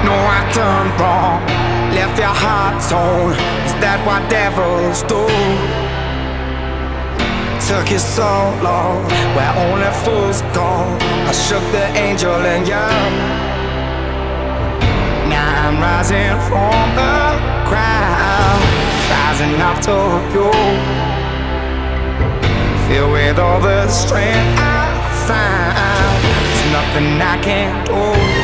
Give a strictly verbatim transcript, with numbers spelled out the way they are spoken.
No, I done wrong, left your heart torn. Is that what devils do? Took you so long, where only fools go. I shook the angel in you. Now I'm rising from the crowd, rising up to you. Filled with all the strength I find, there's nothing I can't do.